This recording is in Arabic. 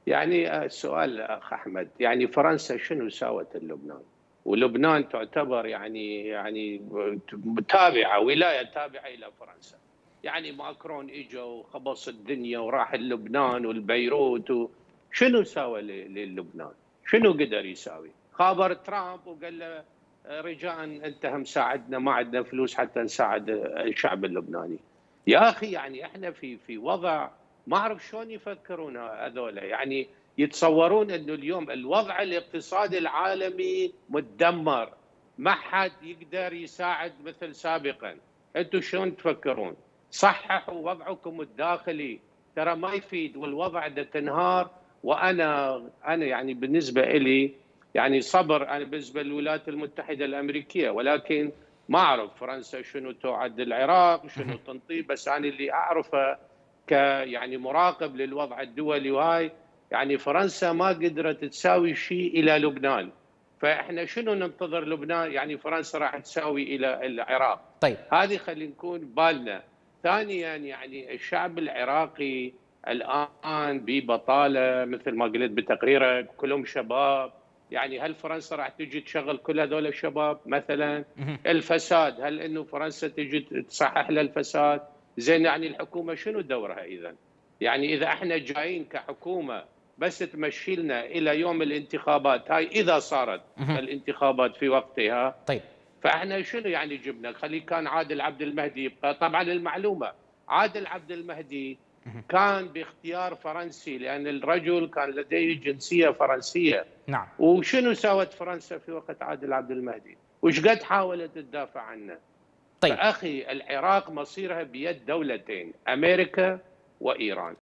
يعني السؤال أخ أحمد، يعني فرنسا شنو ساوت للبنان؟ ولبنان تعتبر يعني تابعة، ولاية تابعة إلى فرنسا. يعني ماكرون إجا وخبص الدنيا وراح لبنان والبيروت شنو ساوى للبنان؟ شنو قدر يساوي؟ خابر ترامب وقال له رجاء أنت هم ساعدنا، ما عندنا فلوس حتى نساعد الشعب اللبناني. يا أخي يعني احنا في وضع ما اعرف شلون يفكرون هذول، يعني يتصورون انه اليوم الوضع الاقتصادي العالمي متدمر، ما حد يقدر يساعد مثل سابقا. انتم شلون تفكرون؟ صححوا وضعكم الداخلي، ترى ما يفيد والوضع ده تنهار. وانا يعني بالنسبه لي يعني صبر انا بالنسبه للولايات المتحده الامريكيه، ولكن ما اعرف فرنسا شنو توعد العراق شنو تنطي، بس انا اللي اعرفه يعني مراقب للوضع الدولي وهاي، يعني فرنسا ما قدرت تساوي شيء الى لبنان. فاحنا شنو ننتظر لبنان؟ يعني فرنسا راح تساوي الى العراق؟ طيب. هذه خلينا نكون بالنا. ثانيا يعني الشعب العراقي الان ببطاله مثل ما قلت بتقريرك، كلهم شباب. يعني هل فرنسا راح تجي تشغل كل هذول الشباب مثلا؟ الفساد، هل انه فرنسا تجي تصحح للفساد؟ زين يعني الحكومه شنو دورها اذا؟ يعني اذا احنا جايين كحكومه بس تمشي لنا الى يوم الانتخابات، هاي اذا صارت الانتخابات في وقتها، طيب. فاحنا شنو يعني جبنا؟ خلي كان عادل عبد المهدي يبقى. طبعا المعلومه عادل عبد المهدي كان باختيار فرنسي، لان الرجل كان لديه جنسيه فرنسيه. نعم. وشنو سوت فرنسا في وقت عادل عبد المهدي؟ وش قد حاولت تدافع عنه؟ طيب. فأخي العراق مصيرها بيد دولتين، أمريكا وإيران.